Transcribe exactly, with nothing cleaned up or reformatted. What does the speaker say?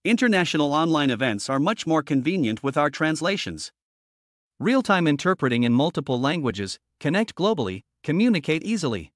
International online events are much more convenient with our translations. Real-time interpreting in multiple languages, connect globally, communicate easily.